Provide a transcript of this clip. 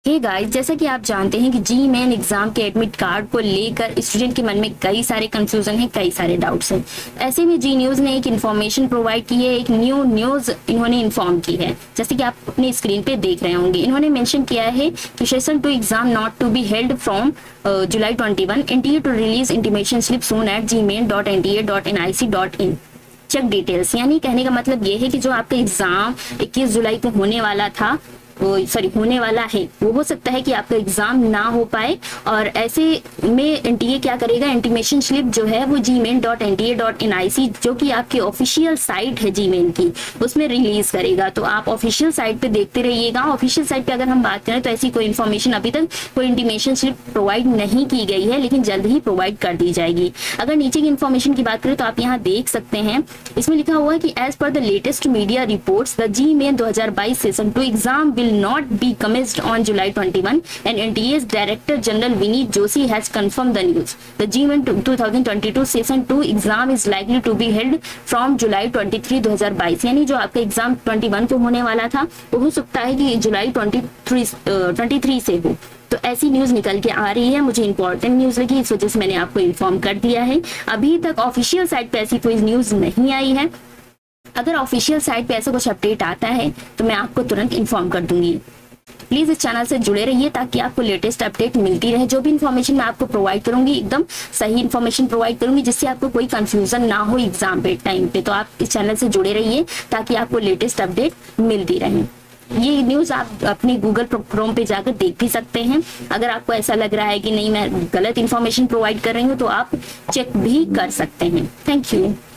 Hey guys, जैसा कि आप जानते हैं कि जी मेन एग्जाम के एडमिट कार्ड को लेकर स्टूडेंट के मन में कई सारे कंफ्यूजन है, कई सारे डाउट्स हैं। ऐसे में जी न्यूज ने एक इन्फॉर्मेशन प्रोवाइड की है, एक न्यू न्यूज इन्होंने इन्फॉर्म की है, जैसे कि आप अपने स्क्रीन पे देख रहे होंगे। इन्होंने मेंशन किया है कि session 2 exam not to be held from July 21, NTA to release intimation slip soon at gmail.nta.nic.in check details. यानी कहने का मतलब ये है कि जो आपका एग्जाम 21 जुलाई को होने वाला था, होने वाला है, वो हो सकता है कि आपका एग्जाम ना हो पाए, और ऐसे में एनटीए क्या करेगा, इंटीमेशन स्लिप जो है वो gmail.nta.nic जो कि आपकी ऑफिशियल साइट है जीमेल की, उसमें रिलीज करेगा। तो आप ऑफिशियल साइट पे देखते रहिएगा। ऑफिशियल साइट पे अगर हम बात करें तो ऐसी कोई इन्फॉर्मेशन अभी तक कोई इंटीमेशन स्लिप प्रोवाइड नहीं की गई है, लेकिन जल्द ही प्रोवाइड कर दी जाएगी। अगर नीचे की इन्फॉर्मेशन की बात करें तो आप यहाँ देख सकते हैं, इसमें लिखा हुआ है कि as per the latest media reports the GMAIN 2022 session 2 exam will not be commenced on July 21, and NTA's Director General Vineet Joshi has confirmed the news. The GMAIN 2022 Session 2 exam is likely to be held from July 23, 2022। यानी जो आपका exam 21 को होने वाला था वो हो सकता है कि जुलाई 23 से हो। तो ऐसी न्यूज निकल के आ रही है, मुझे इंपॉर्टेंट न्यूज लगी, इस वजह से मैंने आपको इन्फॉर्म कर दिया है। अभी तक ऑफिशियल साइट पे ऐसी कोई न्यूज नहीं आई है। अगर ऑफिशियल साइट पे ऐसा कुछ अपडेट आता है तो मैं आपको तुरंत इन्फॉर्म कर दूंगी। प्लीज इस चैनल से जुड़े रहिए ताकि आपको लेटेस्ट अपडेट मिलती रहे। जो भी इन्फॉर्मेशन मैं आपको प्रोवाइड करूंगी एकदम सही इन्फॉर्मेशन प्रोवाइड करूंगी, जिससे आपको कोई कंफ्यूजन ना हो एग्जाम पे टाइम पे। तो आप इस चैनल से जुड़े रहिए ताकि आपको लेटेस्ट अपडेट मिलती रहे। ये न्यूज आप अपने गूगल क्रोम पे जाकर देख भी सकते हैं। अगर आपको ऐसा लग रहा है कि नहीं मैं गलत इन्फॉर्मेशन प्रोवाइड कर रही हूँ तो आप चेक भी कर सकते हैं। Thank you.